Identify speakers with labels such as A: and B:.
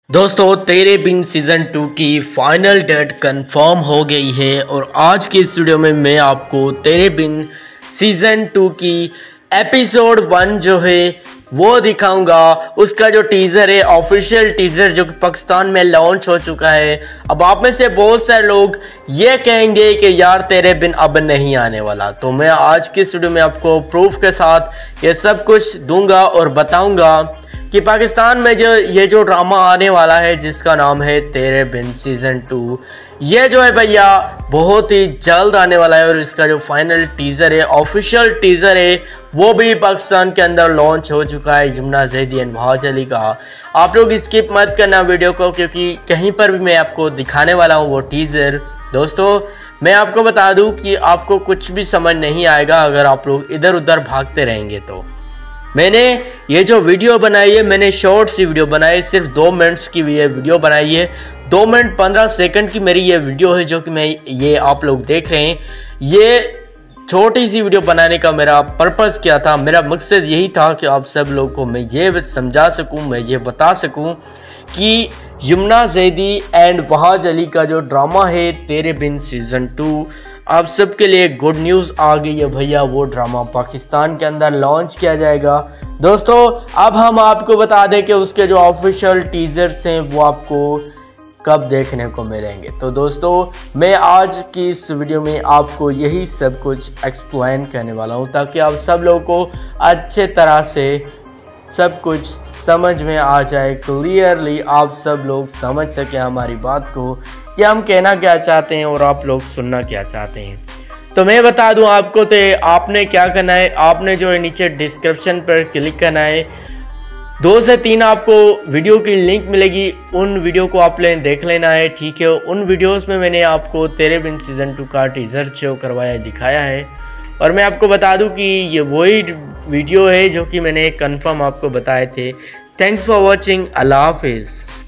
A: दोस्तों तेरे बिन सीज़न 2 की फाइनल डेट कंफर्म हो गई है और आज की इस वीडियो में मैं आपको तेरे बिन सीज़न 2 की एपिसोड 1 जो है वो दिखाऊंगा। उसका जो टीज़र है, ऑफिशियल टीज़र जो कि पाकिस्तान में लॉन्च हो चुका है। अब आप में से बहुत सारे लोग ये कहेंगे कि यार तेरे बिन अब नहीं आने वाला, तो मैं आज की इस वीडियो में आपको प्रूफ के साथ ये सब कुछ दूंगा और बताऊंगा कि पाकिस्तान में ये जो ड्रामा आने वाला है जिसका नाम है तेरे बिन सीज़न 2, ये जो है भैया बहुत ही जल्द आने वाला है। और इसका जो फाइनल टीज़र है, ऑफिशियल टीज़र है, वो भी पाकिस्तान के अंदर लॉन्च हो चुका है यमुना ज़ैदी एंड वहाज अली का। आप लोग स्किप मत करना वीडियो को, क्योंकि कहीं पर भी मैं आपको दिखाने वाला हूँ वो टीज़र। दोस्तों मैं आपको बता दूँ कि आपको कुछ भी समझ नहीं आएगा अगर आप लोग इधर उधर भागते रहेंगे। तो मैंने ये जो वीडियो बनाई है, मैंने शॉर्ट सी वीडियो बनाई है, सिर्फ 2 मिनट्स की ये वीडियो बनाई है। 2 मिनट 15 सेकंड की मेरी ये वीडियो है जो कि मैं ये आप लोग देख रहे हैं। ये छोटी सी वीडियो बनाने का मेरा पर्पस क्या था, मेरा मकसद यही था कि आप सब लोग को मैं ये समझा सकूं, मैं ये बता सकूं कि यमुना ज़ैदी एंड वहाज अली का जो ड्रामा है तेरे बिन सीज़न 2, आप सबके लिए गुड न्यूज़ आ गई है भैया। वो ड्रामा पाकिस्तान के अंदर लॉन्च किया जाएगा। दोस्तों अब हम आपको बता दें कि उसके जो ऑफिशियल टीज़र्स हैं वो आपको कब देखने को मिलेंगे। तो दोस्तों मैं आज की इस वीडियो में आपको यही सब कुछ एक्सप्लेन करने वाला हूँ, ताकि आप सब लोगों को अच्छे तरह से सब कुछ समझ में आ जाए, क्लियरली आप सब लोग समझ सकें हमारी बात को कि हम कहना क्या चाहते हैं और आप लोग सुनना क्या चाहते हैं। तो मैं बता दूं आपको, तो आपने क्या करना है, आपने जो है नीचे डिस्क्रिप्शन पर क्लिक करना है। 2 से 3 आपको वीडियो की लिंक मिलेगी, उन वीडियो को आप देख लेना है, ठीक है। उन वीडियोस में मैंने आपको तेरे बिन सीज़न 2 का टीज़र शो करवाया, दिखाया है। और मैं आपको बता दूं कि ये वही वीडियो है जो कि मैंने कंफर्म आपको बताए थे। थैंक्स फॉर वॉचिंग, अल्लाह हाफिज़।